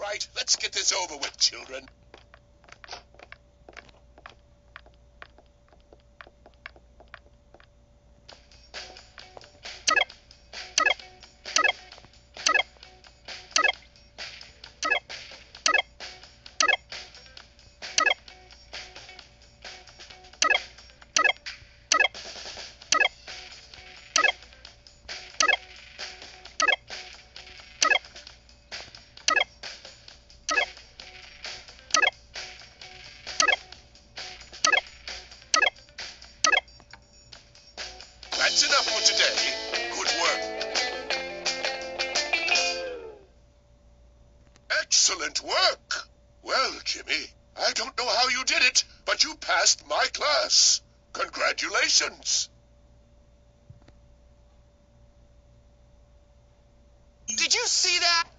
right, let's get this over with, children. That's enough for today. Good work. Excellent work. Well, Jimmy, I don't know how you did it, but you passed my class. Congratulations. Did you see that?